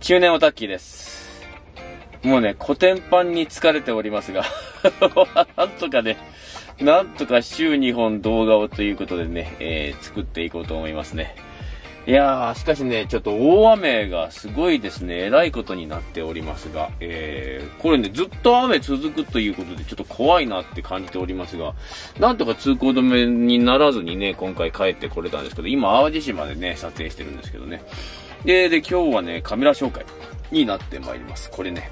中年オタッキーです。もうね、コテンパンに疲れておりますが、なんとか週2本動画をということでね、作っていこうと思いますね。いやー、しかしね、ちょっと大雨がすごいですね、えらいことになっておりますが、これね、ずっと雨続くということで、ちょっと怖いなって感じておりますが、なんとか通行止めにならずにね、今回帰ってこれたんですけど、今、淡路島でね、撮影してるんですけどね。で、今日はね、カメラ紹介になってまいります。これね。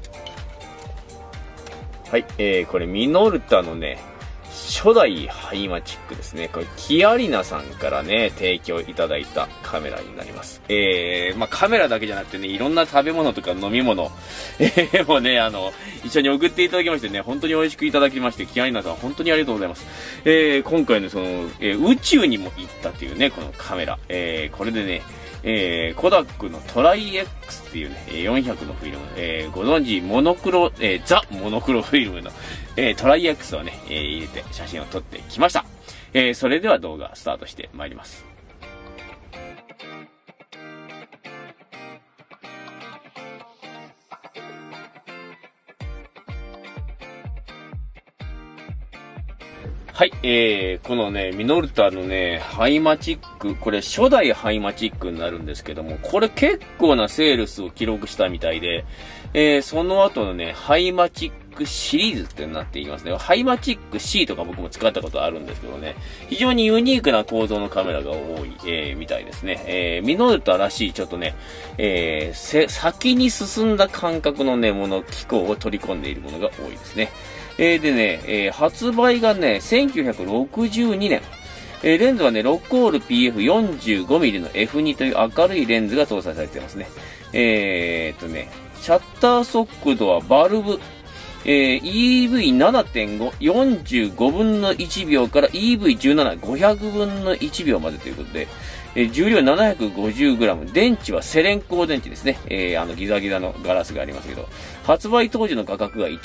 はい、これ、ミノルタのね、初代ハイマチックですね。これ、キアリナさんからね、提供いただいたカメラになります。カメラだけじゃなくてね、いろんな食べ物とか飲み物、もうね、一緒に送っていただきましてね、本当に美味しくいただきまして、キアリナさん本当にありがとうございます。今回ね、宇宙にも行ったというね、このカメラ。これでね、コダックのトライ X っていうね、400のフィルム、ご存知、ザ・モノクロフィルムの、トライ X をね、入れて写真を撮ってきました。それでは動画スタートしてまいります。はい、このね、ミノルタのね、ハイマチック、これ初代ハイマチックになるんですけども、これ結構なセールスを記録したみたいで、その後のね、ハイマチックシリーズってなっていますね。ハイマチック C とか僕も使ったことあるんですけどね、非常にユニークな構造のカメラが多い、みたいですね。ミノルタらしいちょっとね、先に進んだ感覚のね、機構を取り込んでいるものが多いですね。でね、発売がね、1962年。レンズはね、ロッコール PF45mm の F2 という明るいレンズが搭載されていますね。シャッター速度はバルブ、EV7.5、45分の1秒から EV17、500分の1秒までということで、重量 750g、電池はセレン光電池ですね。ギザギザのガラスがありますけど、発売当時の価格が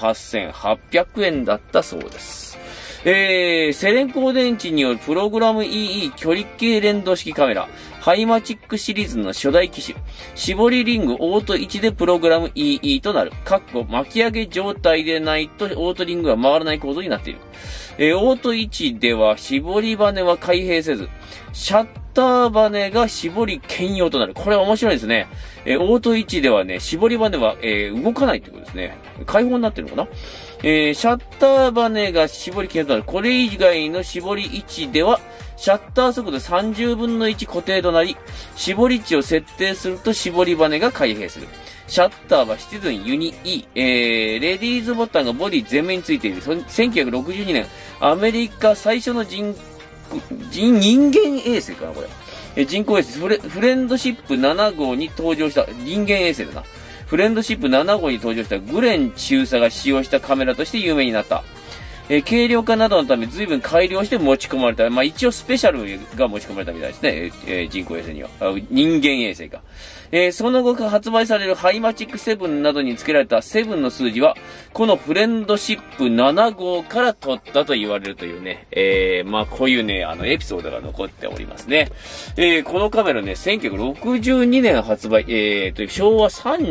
18,800 円だったそうです。セレン光電池によるプログラム EE 距離計連動式カメラ、ハイマチックシリーズの初代機種、絞りリングオート1でプログラム EE となる。巻き上げ状態でないとオートリングは回らない構造になっている。オート1では絞りバネは開閉せず、シャッターバネが絞り兼用となる。これは面白いですね。オート1ではね、絞りバネは、動かないということですね。開放になってるのかな。シャッターバネが絞り兼用となる。これ以外の絞り位置では、シャッター速度30分の1固定となり、絞り位置を設定すると絞りバネが開閉する。シャッターはシチズンユニ E、レディーズボタンがボディ全面についている。1962年、アメリカ最初の人間衛星かな、これ。人工衛星、フレンドシップ7号に登場した、人間衛星だな。フレンドシップ7号に登場したグレン中佐が使用したカメラとして有名になった。軽量化などのため随分改良して持ち込まれた。一応スペシャルが持ち込まれたみたいですね。人工衛星には。人間衛星か。その後発売されるハイマチック7などに付けられた7の数字は、このフレンドシップ7号から取ったと言われるというね。こういうね、エピソードが残っておりますね。このカメラね、1962年発売、昭和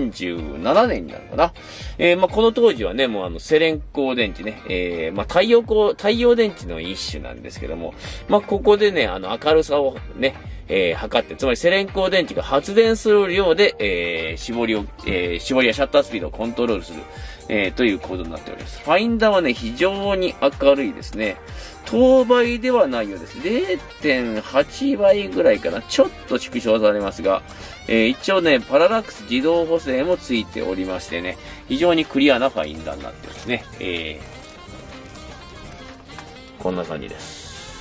37年になるかな。この当時はね、もうセレン光電池ね、太陽電池の一種なんですけども、ここでね、明るさをね、測って、つまりセレン光電池が発電する量で、絞りやシャッタースピードをコントロールする、という構造になっております。ファインダーはね、非常に明るいですね。等倍ではないようです。0.8 倍ぐらいかな。ちょっと縮小されますが、一応ね、パララックス自動補正もついておりましてね、非常にクリアなファインダーになってますね。こんな感じです。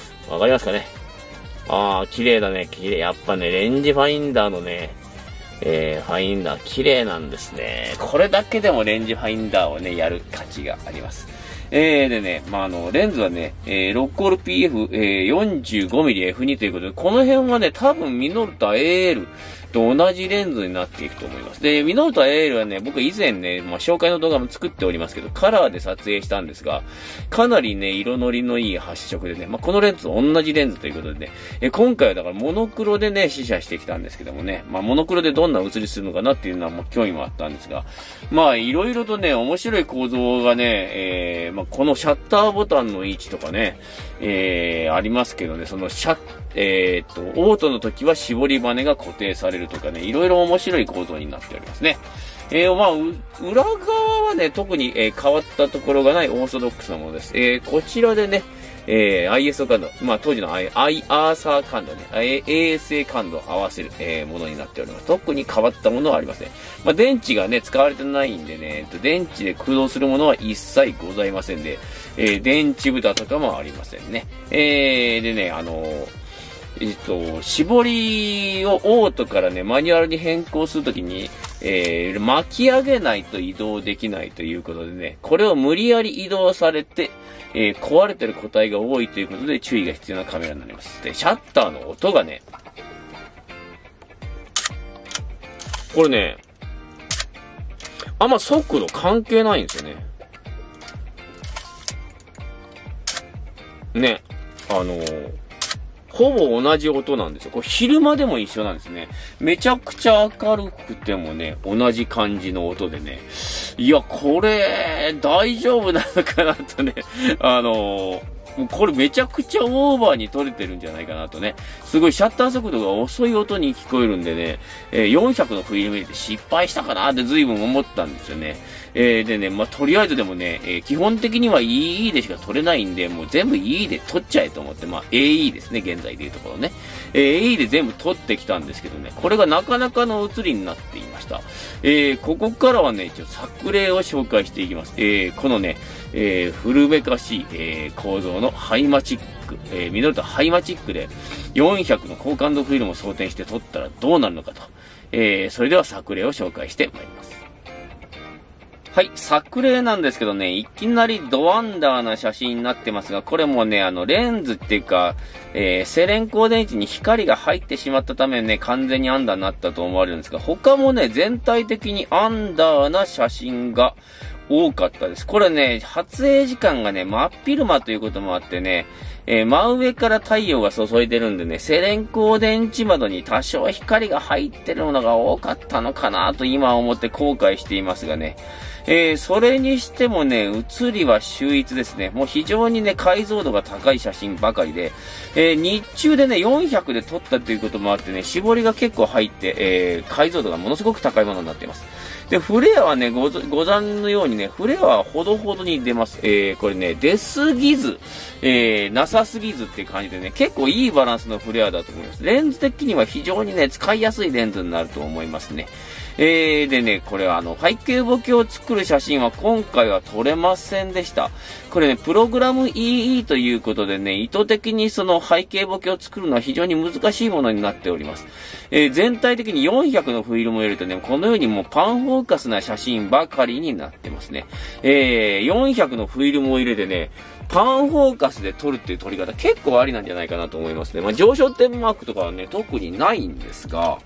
わかりますかね。綺麗だね、綺麗。やっぱね、レンジファインダーのね、ファインダー綺麗なんですね。これだけでもレンジファインダーをね、やる価値があります。でね、レンズはね、ロッコール PF、45mm F2 ということで、この辺はね、多分ミノルタ AL、 と同じレンズになっていくと思います。で、ミノルタ AL はね、僕以前ね、紹介の動画も作っておりますけど、カラーで撮影したんですが、かなりね、色のりのいい発色でね、このレンズと同じレンズということでね、今回はだからモノクロでね、試写してきたんですけどもね、モノクロでどんな写りするのかなっていうのは興味もあったんですが、いろいろとね、面白い構造がね、このシャッターボタンの位置とかね、ありますけどね、そのオートの時は絞りバネが固定されるとかね、いろいろ面白い構造になっておりますね。裏側はね、特に、変わったところがないオーソドックスなものです。こちらでね、ISO 感度、当時のアーサー感度ね、ASA 感度を合わせる、ものになっております。特に変わったものはありません。電池がね、使われてないんでね、電池で駆動するものは一切ございませんで、電池蓋とかもありませんね。でね、絞りをオートからね、マニュアルに変更するときに、巻き上げないと移動できないということでね、これを無理やり移動されて、壊れてる個体が多いということで注意が必要なカメラになります。で、シャッターの音がね、これね、あんま速度関係ないんですよね。ね、ほぼ同じ音なんですよ。これ昼間でも一緒なんですね。めちゃくちゃ明るくてもね、同じ感じの音でね。いや、これ、大丈夫なのかなとね、これめちゃくちゃオーバーに撮れてるんじゃないかなとね。すごいシャッター速度が遅い音に聞こえるんでね、400のフィルム入れて失敗したかなって随分思ったんですよね。でね、とりあえずでもね、基本的には EE でしか撮れないんで、もう全部 EE で撮っちゃえと思って、AE ですね、現在でいうところね。AE で全部撮ってきたんですけどね、これがなかなかの写りになっていました。ここからはね、作例を紹介していきます。このね、古めかしい、構造のハイマチック、ミノルタハイマチックで400の高感度フィルムを装填して撮ったらどうなるのかと。それでは作例を紹介してまいります。はい、作例なんですけどね、いきなりドアンダーな写真になってますが、これもね、レンズっていうか、セレン光電池に光が入ってしまったためね、完全にアンダーになったと思われるんですが、他もね、全体的にアンダーな写真が多かったです。これね、撮影時間がね、真っ昼間ということもあってね、真上から太陽が注いでるんでね、セレン光電池窓に多少光が入ってるものが多かったのかなと今思って後悔していますがね。それにしてもね、写りは秀逸ですね。もう非常にね、解像度が高い写真ばかりで、日中でね、400で撮ったということもあってね、絞りが結構入って、解像度がものすごく高いものになっています。で、フレアはね、ご覧のようにね、フレアはほどほどに出ます。これね、出すぎず、なさすぎずっていう感じでね、結構いいバランスのフレアだと思います。レンズ的には非常にね、使いやすいレンズになると思いますね。でね、これは背景ボケを作る写真は今回は撮れませんでした。これね、プログラム EE ということでね、意図的にその背景ボケを作るのは非常に難しいものになっております。全体的に400のフィルムを入れるとね、このようにもうパンフォーカスな写真ばかりになってますね。400のフィルムを入れてね、パンフォーカスで撮るっていう撮り方結構ありなんじゃないかなと思いますね。上昇点マークとかはね、特にないんですが、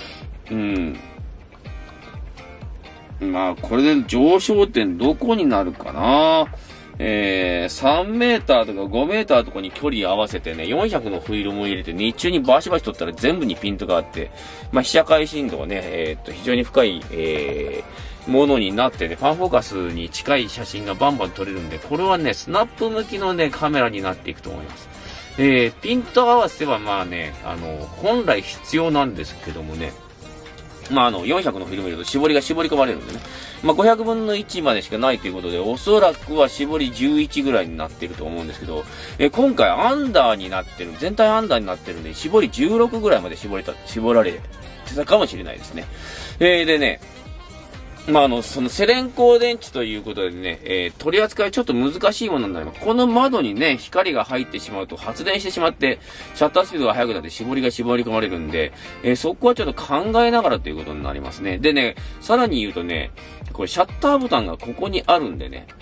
これで上昇点どこになるかな3メーターとか5メーターとかに距離合わせてね、400のフィルムを入れて日中にバシバシ撮ったら全部にピントがあって、被写界深度がね、非常に深い、ものになってね、パンフォーカスに近い写真がバンバン撮れるんで、これはね、スナップ向きのね、カメラになっていくと思います。ピント合わせは本来必要なんですけどもね、400のフィルム入れると絞りが絞り込まれるんでね。500分の1までしかないということで、おそらくは絞り11ぐらいになってると思うんですけど、今回アンダーになってる、全体アンダーになってるんで、絞り16ぐらいまで絞られてたかもしれないですね。でね、そのセレン光電池ということでね、取り扱いちょっと難しいものになります。この窓にね、光が入ってしまうと発電してしまって、シャッタースピードが速くなって絞りが絞り込まれるんで、そこはちょっと考えながらということになりますね。でね、さらに言うとね、これシャッターボタンがここにあるんでね、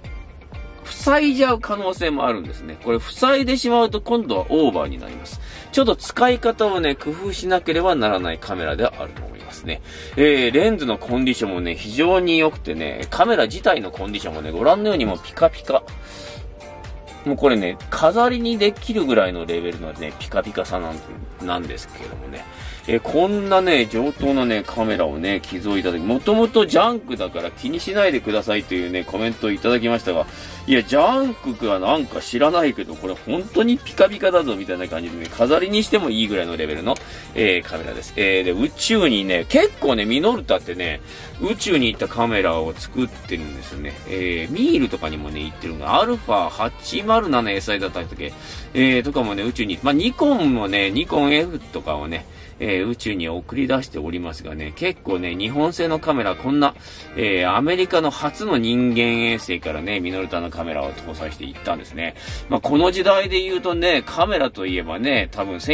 塞いじゃう可能性もあるんですね。これ塞いでしまうと今度はオーバーになります。 ちょっと使い方をね、工夫しなければならないカメラではあると思いますね。レンズのコンディションもね、非常に良くてね、カメラ自体のコンディションもね、ご覧のようにもうピカピカ。もうこれね、飾りにできるぐらいのレベルのね、ピカピカさなんですけれどもね。こんなね、上等なね、カメラをね、寄贈いただき、もともとジャンクだから気にしないでくださいというね、コメントをいただきましたが、いや、ジャンクかなんか知らないけど、これ本当にピカピカだぞ、みたいな感じでね、飾りにしてもいいぐらいのレベルの、カメラです。で、宇宙にね、結構ね、ミノルタってね、宇宙に行ったカメラを作ってるんですよね。ミールとかにもね、行ってるのが、アルファ 807SI だったっけ、とかもね、宇宙に、まあ、ニコンもね、ニコン F とかをね、宇宙に送り出しておりますがね、結構ね、日本製のカメラ、こんな、アメリカの初の人間衛星からね、ミノルタのカメラを搭載していったんですね。まあ、この時代で言うとね、カメラといえばね、多分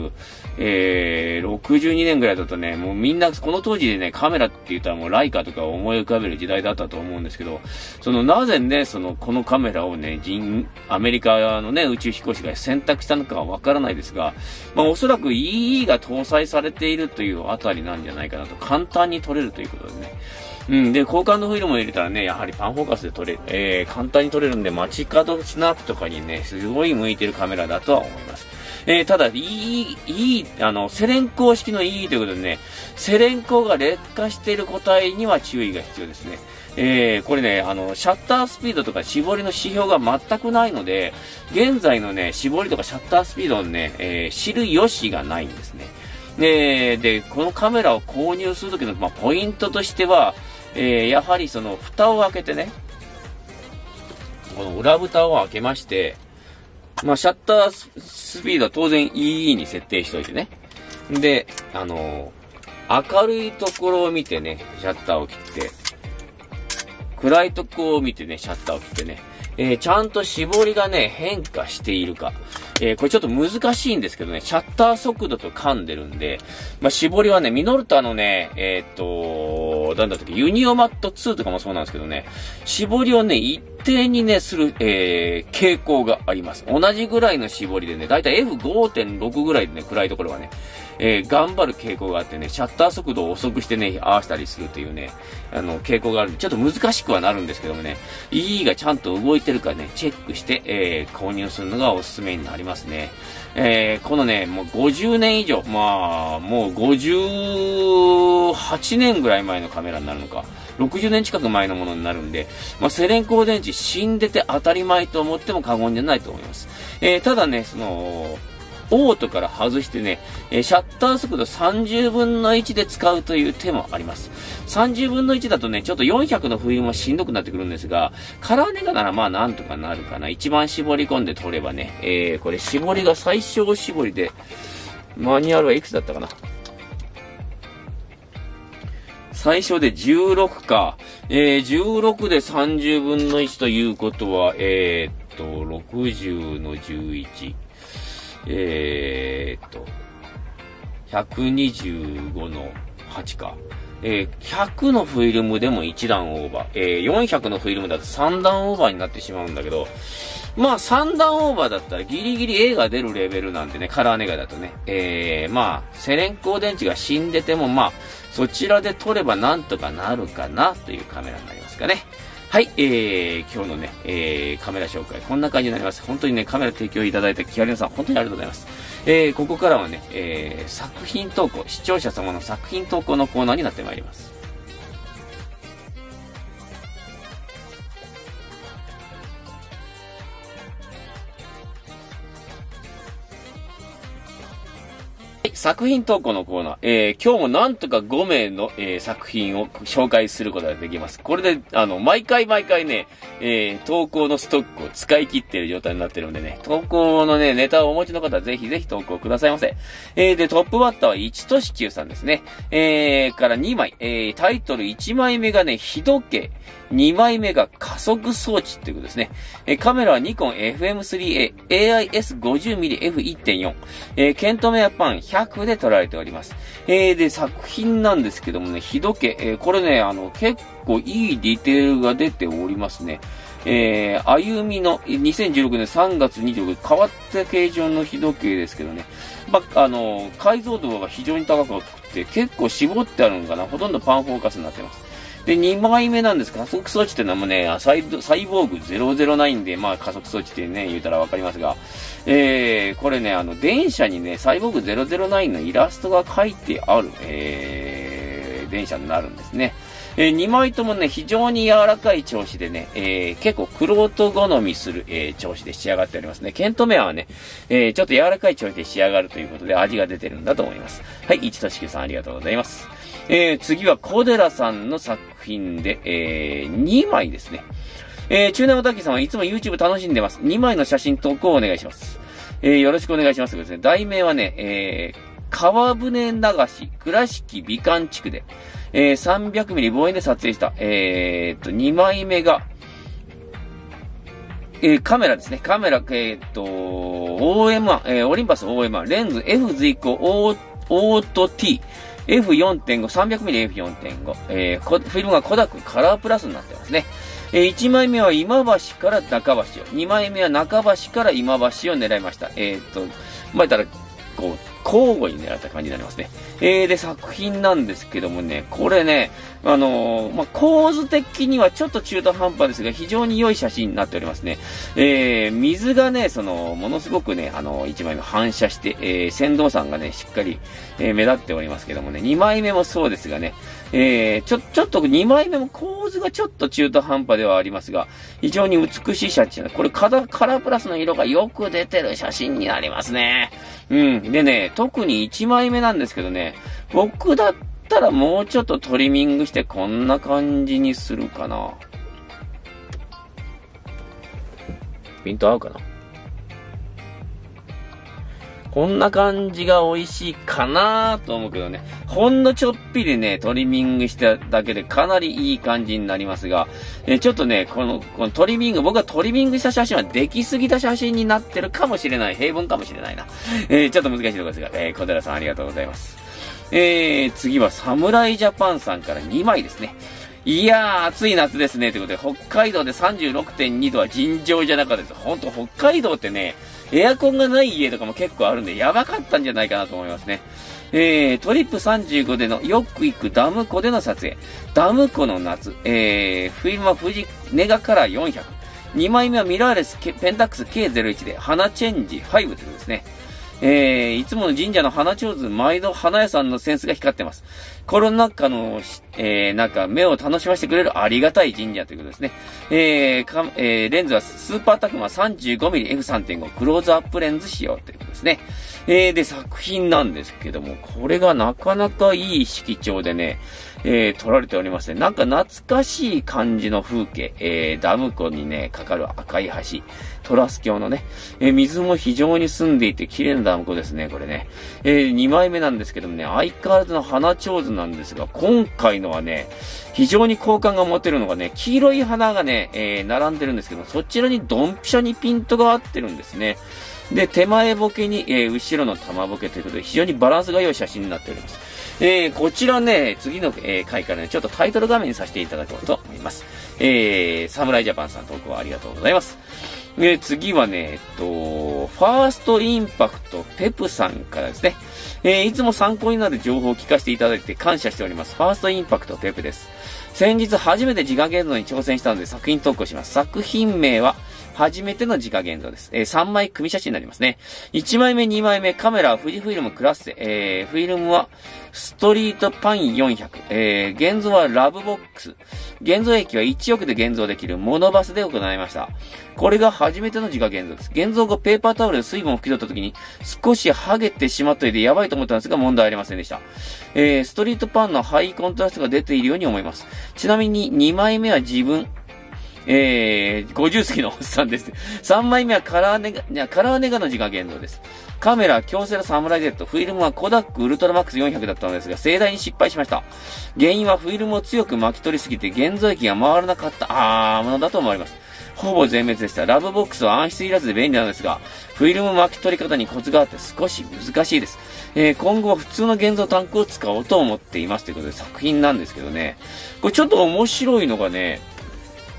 1962年ぐらいだとね、もうみんな、この当時でね、カメラって言ったらもうライカとかを思い浮かべる時代だったと思うんですけど、なぜね、このカメラをね、アメリカのね、宇宙飛行士が選択したのかはわからないですが、まあ、おそらく EE が搭載されているというあたりなんじゃないかなと、簡単に撮れるということでね。で、交換のフィルムを入れたらね、やはりパンフォーカスで撮れる、簡単に撮れるんで、街角スナップとかにね、すごい向いてるカメラだとは思います。ただ、セレン光式の EE ということでね、セレン光が劣化している個体には注意が必要ですね。これね、シャッタースピードとか絞りの指標が全くないので、現在のね、絞りとかシャッタースピードのね、知る由がないんですね。で、このカメラを購入するときの、まあ、ポイントとしては、やはり蓋を開けてね、この裏蓋を開けまして、まあ、シャッタースピードは当然 EE に設定しといてね。で、明るいところを見てね、シャッターを切って、暗いところを見てね、シャッターを切ってね、ちゃんと絞りがね、変化しているか。これちょっと難しいんですけどね、シャッター速度と噛んでるんで、まあ、絞りはね、ミノルタのね、なんだったっけ、ユニオマット2とかもそうなんですけどね、絞りをね、一定にね、する、傾向があります。同じぐらいの絞りでね、だいたい F5.6 ぐらいでね、暗いところはね、頑張る傾向があってね、シャッター速度を遅くしてね、合わせたりするというね、傾向があるんで、ちょっと難しくはなるんですけどもね、EE がちゃんと動いてるかね、チェックして、購入するのがおすすめになりますね。このね、もう50年以上、まあ、もう58年ぐらい前のカメラになるのか、60年近く前のものになるんで、まあ、セレン光電池死んでて当たり前と思っても過言じゃないと思います。ただね、オートから外してね、シャッター速度30分の1で使うという手もあります。30分の1だとね、ちょっと400のフィルムはしんどくなってくるんですが、カラーネガならまあなんとかなるかな。一番絞り込んで撮ればね、これ絞りが最小絞りで、マニュアルはいくつだったかな。最初で16か。16で30分の1ということは、60の11。125の8か。100のフィルムでも1段オーバー。400のフィルムだと3段オーバーになってしまうんだけど、まあ3段オーバーだったらギリギリ A が出るレベルなんでね、カラーネガだとね。まあ、セレン光電池が死んでてもまあ、そちらで撮ればなんとかなるかなというカメラになりますかね。はい、今日のね、カメラ紹介、こんな感じになります。本当にね、カメラ提供いただいたキアリノさん、本当にありがとうございます。ここからはね、作品投稿、視聴者様の作品投稿のコーナーになってまいります。作品投稿のコーナー。今日もなんとか5名の、作品を紹介することができます。これで、毎回ね、投稿のストックを使い切っている状態になってるんでね、投稿のね、ネタをお持ちの方はぜひぜひ投稿くださいませ。で、トップバッターは一としきゅうさんですね。から2枚。タイトル1枚目がね、日時計。2枚目が加速装置っていうことですね。カメラはニコン FM3A AIS50mmF1.4。ケントメアパン100で撮られております。で、作品なんですけどもね、日時計。これね、結構いいディテールが出ておりますね。 歩みの2016年3月26日、変わった形状の日時計ですけどね。解像度が非常に高くて、結構絞ってあるのかな。ほとんどパンフォーカスになってます。で、2枚目なんですが、加速装置っていうのはもうね、サイボーグ009で、加速装置ってね、言うたらわかりますが、これね、電車にね、サイボーグ009のイラストが書いてある、電車になるんですね。2枚ともね、非常に柔らかい調子でね、結構玄人好みする、調子で仕上がっておりますね。ケントメアはね、ちょっと柔らかい調子で仕上がるということで味が出てるんだと思います。はい、一としきさんありがとうございます。次は小寺さんの作品で、2枚ですね。中南おたきさんはいつも YouTube 楽しんでます。2枚の写真投稿をお願いします。よろしくお願いしますですね。題名はね、川船流し、倉敷美観地区で、300ミリ望遠で撮影した、2枚目が、カメラですね。カメラ、OM1、オリンパス OM1、レンズ F 随行オート T、F4.5、300ミリ F4.5、フィルムがコダックカラープラスになってますね。1枚目は今橋から中橋を、2枚目は中橋から今橋を狙いました。言ったら、こう、交互に狙った感じになりますね。で、作品なんですけどもね、これね、構図的にはちょっと中途半端ですが、非常に良い写真になっておりますね。水がね、ものすごくね、1枚目反射して、船頭さんがね、しっかり、目立っておりますけどもね、2枚目もそうですがね、ちょっと2枚目も構図がちょっと中途半端ではありますが、非常に美しい写真。これカラープラスの色がよく出てる写真になりますね。でね、特に1枚目なんですけどね、僕だったらもうちょっとトリミングしてこんな感じにするかな。ピント合うかな。こんな感じが美味しいかなと思うけどね。ほんのちょっぴりね、トリミングしただけでかなりいい感じになりますが、ちょっとね、このトリミング、僕がトリミングした写真はできすぎた写真になってるかもしれない。平凡かもしれないな。ちょっと難しいところですが、小寺さんありがとうございます。次は侍ジャパンさんから2枚ですね。いやー、暑い夏ですね。ということで、北海道で 36.2 度は尋常じゃなかったです。ほんと、北海道ってね、エアコンがない家とかも結構あるんで、やばかったんじゃないかなと思いますね。トリップ35でのよく行くダム湖での撮影。ダム湖の夏。フィルムは富士ネガカラー400。2枚目はミラーレスペンタックス K01 で花チェンジ5ということですね。いつもの神社の花手水、毎度花屋さんのセンスが光ってます。コロナ禍の、目を楽しませてくれるありがたい神社ということですね。レンズはスーパータクマ 35mm F3.5 クローズアップレンズ使用ということですね。で、作品なんですけども、これがなかなかいい色調でね、撮られておりますね。なんか懐かしい感じの風景、ダム湖にね、かかる赤い橋、トラス橋のね、水も非常に澄んでいて綺麗なダム湖ですね、これね。2枚目なんですけどもね、相変わらずの花手水なんですが、今回のはね、非常に好感が持てるのがね、黄色い花がね、並んでるんですけども、そちらにドンピシャにピントが合ってるんですね。で、手前ボケに、後ろの玉ボケということで、非常にバランスが良い写真になっております。こちらね、次の、回からね、ちょっとタイトル画面にさせていただこうと思います。侍ジャパンさん投稿ありがとうございます。次はね、ファーストインパクトペプさんからですね。いつも参考になる情報を聞かせていただいて感謝しております。ファーストインパクトペプです。先日初めて自家現像に挑戦したので作品投稿します。作品名は、初めての自家現像です。3枚組写真になりますね。1枚目、2枚目、カメラは富士フイルムクラッセ。フィルムはストリートパン400。現像はラブボックス。現像液は1億で現像できるモノバスで行いました。これが初めての自家現像です。現像後ペーパータオルで水分を拭き取った時に少し剥げてしまったのでやばいと思ったんですが問題ありませんでした。ストリートパンのハイコントラストが出ているように思います。ちなみに2枚目は自分。50過ぎのおっさんです。3枚目はカラーネガの自家現像です。カメラ、京セラサムライ Z、フィルムはコダックウルトラマックス400だったのですが、盛大に失敗しました。原因はフィルムを強く巻き取りすぎて現像液が回らなかったものだと思われます。ほぼ全滅でした。ラブボックスは暗室いらずで便利なのですが、フィルム巻き取り方にコツがあって少し難しいです。今後は普通の現像タンクを使おうと思っていますということで作品なんですけどね。これちょっと面白いのがね、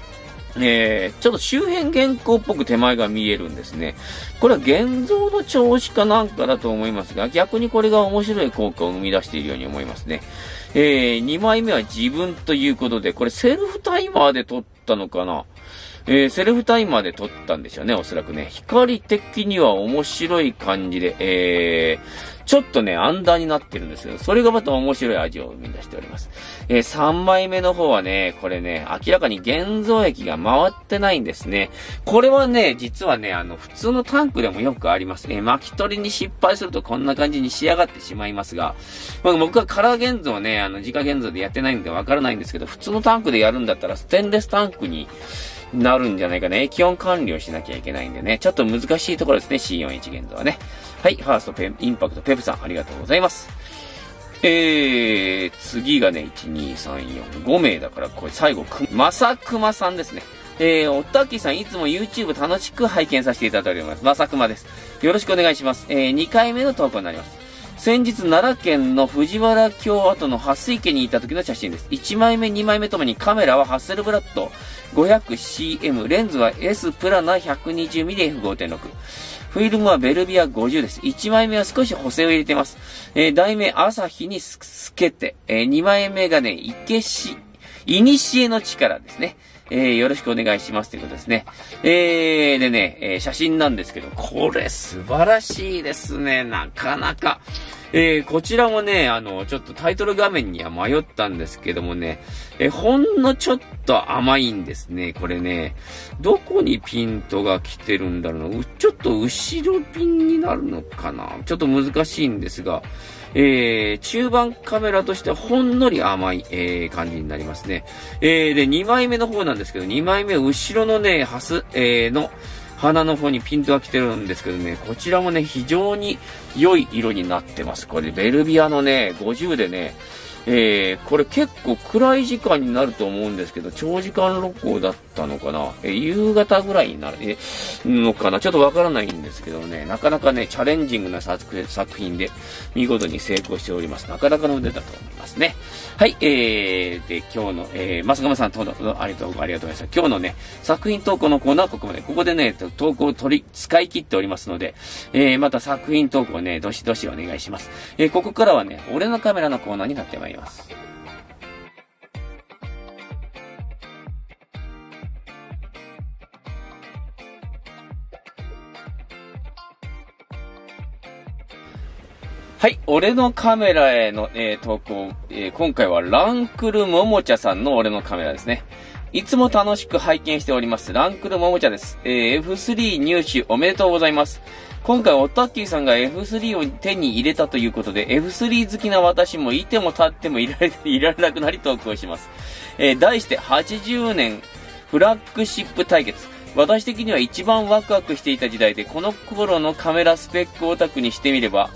ちょっと周辺原稿っぽく手前が見えるんですね。これは現像の調子かなんかだと思いますが、逆にこれが面白い効果を生み出しているように思いますね。2枚目は自分ということで、これセルフタイマーで撮ったのかな？セルフタイマーで撮ったんでしょうね、おそらくね。光的には面白い感じで、ちょっとね、アンダーになってるんですけど、それがまた面白い味を生み出しております。3枚目の方はね、これね、明らかに現像液が回ってないんですね。これはね、実はね、普通のタンクでもよくあります。巻き取りに失敗するとこんな感じに仕上がってしまいますが、僕はカラー現像ね、自家現像でやってないんでわからないんですけど、普通のタンクでやるんだったらステンレスタンクになるんじゃないかね。気温管理をしなきゃいけないんでね。ちょっと難しいところですね。C41 現像はね。はい。ファーストインパクトペプさん、ありがとうございます。次がね、1、2、3、4、5名だから、これ最後、まさくまさんですね。おったきさん、いつも YouTube 楽しく拝見させていただいております。まさくまです。よろしくお願いします。2回目の投稿になります。先日、奈良県の藤原京跡の蓮水家にいた時の写真です。1枚目、2枚目ともにカメラはハッセルブラッド 500cm、レンズは S プラナ 120mmF5.6。フィルムはベルビア50です。1枚目は少し補正を入れています。題名、朝日に透けて。2枚目がね、いにしえの力ですね。よろしくお願いしますということですね。でね、写真なんですけど、これ素晴らしいですね。なかなか。こちらもね、ちょっとタイトル画面には迷ったんですけどもね、ほんのちょっと甘いんですね。これね、どこにピントが来てるんだろうな。ちょっと後ろピンになるのかな。ちょっと難しいんですが、中盤カメラとしてはほんのり甘い、感じになりますね。で、2枚目の方なんですけど、2枚目後ろのね、の鼻の方にピントが来てるんですけどね、こちらもね、非常に良い色になってます。これ、ベルビアのね、50でね、これ結構暗い時間になると思うんですけど、長時間録音だったのかな、夕方ぐらいになるのかな、ちょっとわからないんですけどね、なかなかね、チャレンジングな作品で見事に成功しております。なかなかの腕だと思いますね。はい、で、今日の、まさかまさん、ありがとうございました。今日のね、作品投稿のコーナーはここまで。ここでね、投稿を使い切っておりますので、また作品投稿をね、どしどしお願いします。ここからはね、俺のカメラのコーナーになってまいります。はい。俺のカメラへの、投稿、今回はランクルももちゃさんの俺のカメラですね。いつも楽しく拝見しております。ランクルももちゃです。F3 入手おめでとうございます。今回、オタッキーさんが F3 を手に入れたということで、F3 好きな私もいても立ってもいられなくなり投稿します。題して80年フラッグシップ対決。私的には一番ワクワクしていた時代で、この頃のカメラスペックオタクにしてみれば、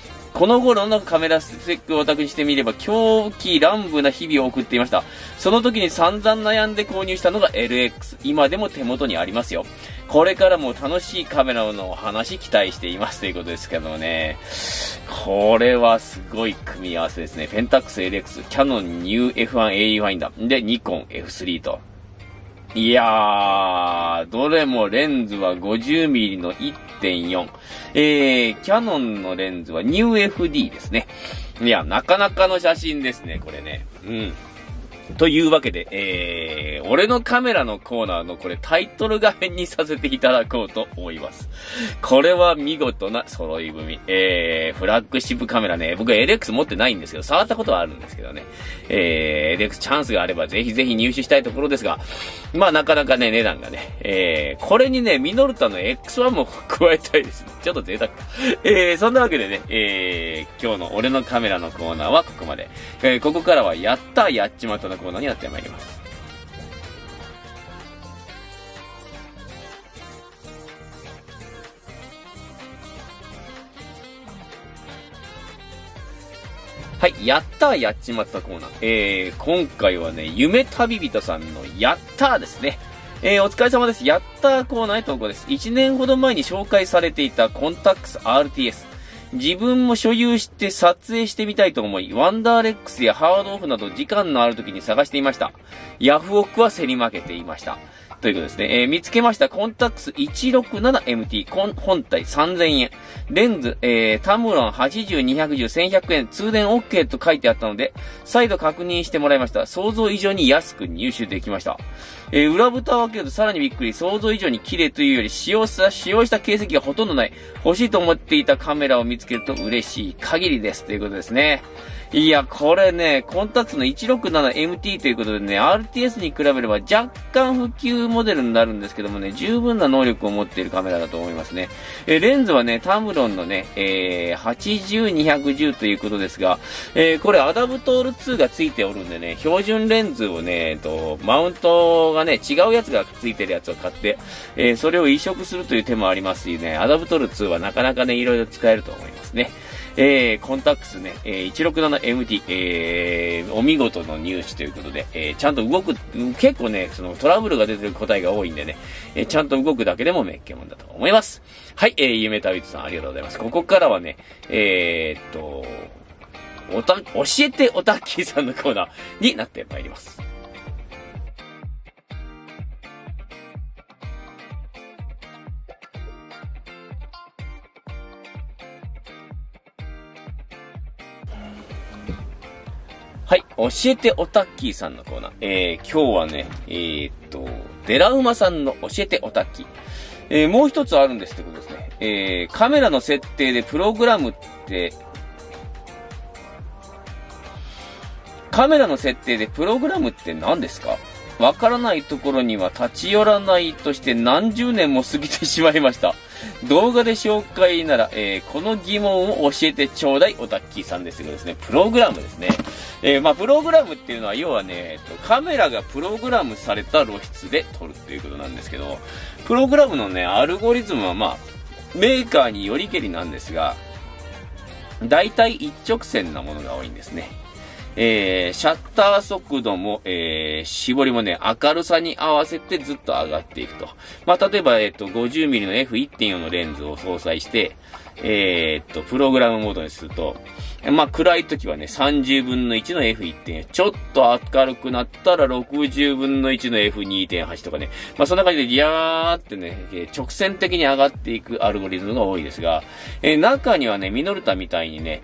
狂気乱舞な日々を送っていました。その時に散々悩んで購入したのが LX。今でも手元にありますよ。これからも楽しいカメラのお話期待していますということですけどもね。これはすごい組み合わせですね。ペンタックス LX、キャノンニュー F1 AE ファインダー。で、ニコン F3 と。いやー、どれもレンズは 50mm の 1.4。キャノンのレンズは NewFD ですね。いや、なかなかの写真ですね、これね。うん。というわけで、俺のカメラのコーナーのこれタイトル画面にさせていただこうと思います。これは見事な揃い踏み。フラッグシップカメラね、僕は LX 持ってないんですけど、触ったことはあるんですけどね。LX チャンスがあればぜひぜひ入手したいところですが、まあなかなかね、値段がね、これにね、ミノルタの X1 も加えたいですね。ちょっと贅沢か。そんなわけでね、今日の俺のカメラのコーナーはここまで。ここからはやったやっちまったのコーナーになってまいります。はい、やったーやっちまったコーナー。今回はね、夢旅人さんのやったーですね。お疲れ様です。やったーコーナーへ投稿です。1年ほど前に紹介されていたコンタックス RTS。自分も所有して撮影してみたいと思い、ワンダーレックスやハードオフなど時間のある時に探していました。ヤフオクは競り負けていました。 ということですね。見つけました。コンタックス 167MT。本体3000円。レンズ、タムロン80、210、1100円。通電 OK と書いてあったので、再度確認してもらいました。想像以上に安く入手できました。裏蓋を開けるとさらにびっくり。想像以上に綺麗というより使用した形跡がほとんどない。欲しいと思っていたカメラを見つけると嬉しい限りです。ということですね。いや、これね、コンタクトの 167MT ということでね、RTS に比べれば若干普及モデルになるんですけどもね、十分な能力を持っているカメラだと思いますね。レンズはね、タムロンのね、80、210ということですが、これアダプトール2が付いておるんでね、標準レンズをね、マウントがね、違うやつが付いてるやつを買って、それを移植するという手もありますしね、アダプトール2はなかなかね、いろいろ使えると思いますね。コンタックスね、167MT、お見事の入手ということで、ちゃんと動く、結構ね、そのトラブルが出てる個体が多いんでね、ちゃんと動くだけでもめっけもんだと思います。はい、夢旅人さんありがとうございます。ここからはね、教えておたっきーさんのコーナーになってまいります。はい。教えておたっきーさんのコーナー。今日はね、デラウマさんの教えておたっきー。もう一つあるんですってことですね。カメラの設定でプログラムって何ですか？わからないところには立ち寄らないとして何十年も過ぎてしまいました。動画で紹介なら、この疑問を教えてちょうだいおたっきーさんですけどですね、プログラムですね。プログラムっていうのは要はね、カメラがプログラムされた露出で撮るっていうことなんですけど、プログラムのね、アルゴリズムはメーカーによりけりなんですが、大体一直線なものが多いんですね。シャッター速度も、絞りもね、明るさに合わせてずっと上がっていくと。例えば、50mm の F1.4 のレンズを搭載して、プログラムモードにすると、暗い時はね、30分の1の F1.4。ちょっと明るくなったら60分の1の F2.8 とかね。そんな感じでギャーってね、直線的に上がっていくアルゴリズムが多いですが、中にはね、ミノルタみたいにね、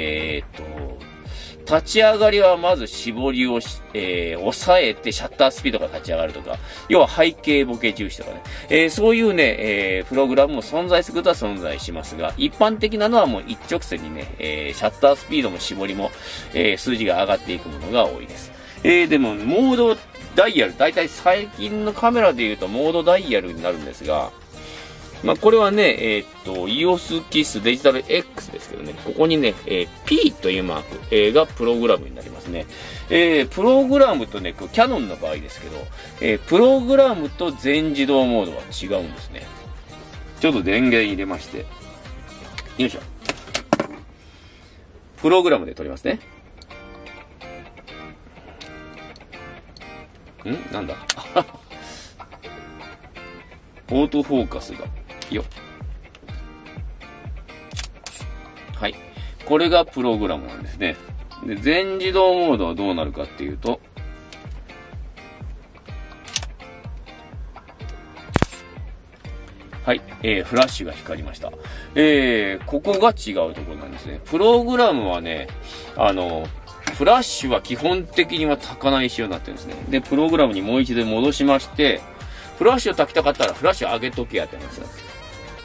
立ち上がりはまず絞りを抑えてシャッタースピードが立ち上がるとか、要は背景ボケ重視とかね、そういうね、プログラムも存在することは存在しますが、一般的なのはもう一直線にね、シャッタースピードも絞りも、数字が上がっていくものが多いです。でも、モードダイヤル、だいたい最近のカメラで言うとモードダイヤルになるんですが、これはね、EOS KISS デジタル X ですけどね、ここにね、P というマーク、がプログラムになりますね。プログラムとね、キャノンの場合ですけど、プログラムと全自動モードは違うんですね。ちょっと電源入れまして、よいしょ。プログラムで撮りますね。なんだオートフォーカスが。よ。はい。これがプログラムなんですね。で、全自動モードはどうなるかっていうと、はい。フラッシュが光りました。ここが違うところなんですね。プログラムはね、フラッシュは基本的には焚かない仕様になってるんですね。で、プログラムにもう一度戻しまして、フラッシュを焚きたかったらフラッシュ上げとけやって話なんですよ。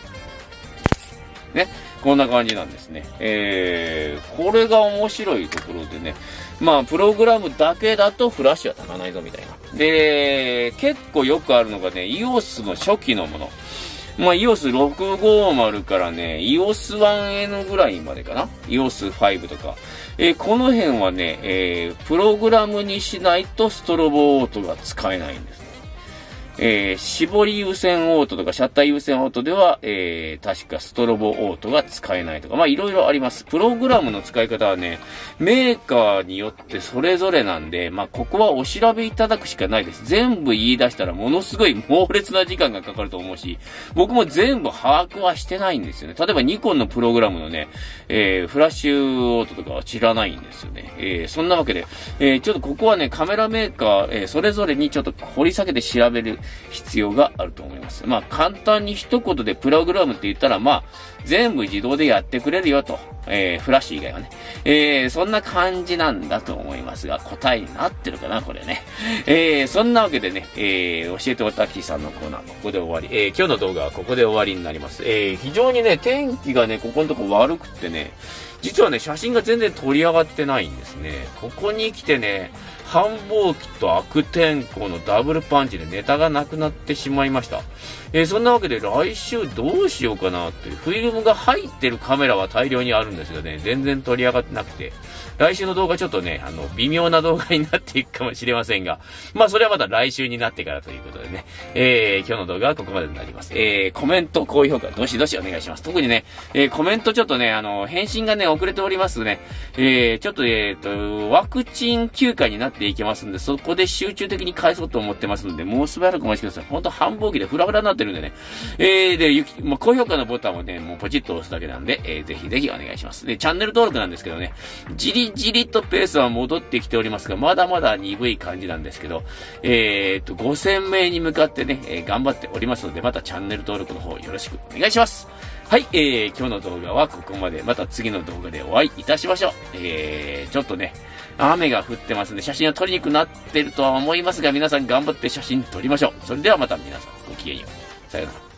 ね。こんな感じなんですね。これが面白いところでね。プログラムだけだとフラッシュは焚かないぞみたいな。で、結構よくあるのがね、EOS の初期のもの。EOS650 からね、EOS1N ぐらいまでかな ?EOS5 とか。この辺はね、プログラムにしないとストロボオートが使えないんですね。絞り優先オートとかシャッター優先オートでは、確かストロボオートが使えないとか、いろいろあります。プログラムの使い方はね、メーカーによってそれぞれなんで、ここはお調べいただくしかないです。全部言い出したらものすごい猛烈な時間がかかると思うし、僕も全部把握はしてないんですよね。例えばニコンのプログラムのね、フラッシュオートとかは知らないんですよね。そんなわけで、ちょっとここはね、カメラメーカー、それぞれにちょっと掘り下げて調べる、 必要があると思います。まあ、簡単に一言でプログラムって言ったら、まあ、全部自動でやってくれるよと。フラッシュ以外はね。そんな感じなんだと思いますが、答えになってるかな、これね。そんなわけでね、教えておたきさんのコーナー、ここで終わり。今日の動画はここで終わりになります。非常にね、天気がね、ここのとこ悪くってね、実はね、写真が全然撮り上がってないんですね。ここに来てね、繁忙期と悪天候のダブルパンチでネタがなくなってしまいました。そんなわけで来週どうしようかなっていう、フィルムが入ってるカメラは大量にあるんですよね。全然撮り上がってなくて。来週の動画ちょっとね、微妙な動画になっていくかもしれませんが、まあそれはまた来週になってからということでね、今日の動画はここまでになります。コメント、高評価、どしどしお願いします。特にね、コメントちょっとね、返信がね、遅れておりますね。ちょっとワクチン休暇になっていきますんで、そこで集中的に返そうと思ってますんで、もうしばらくお待ちください。ほんと繁忙期でフラフラになってるんでね。で、まあ、高評価のボタンをね、もうポチッと押すだけなんで、ぜひぜひお願いします。で、チャンネル登録なんですけどね、じりじりとペースは戻ってきておりますが、まだまだ鈍い感じなんですけど、5000名に向かってね、頑張っておりますので、またチャンネル登録の方よろしくお願いします。はい、今日の動画はここまで。また次の動画でお会いいたしましょう。ちょっとね、雨が降ってますんで、写真は撮りにくくなってるとは思いますが、皆さん頑張って写真撮りましょう。それではまた皆さん、ごきげんよう。さようなら。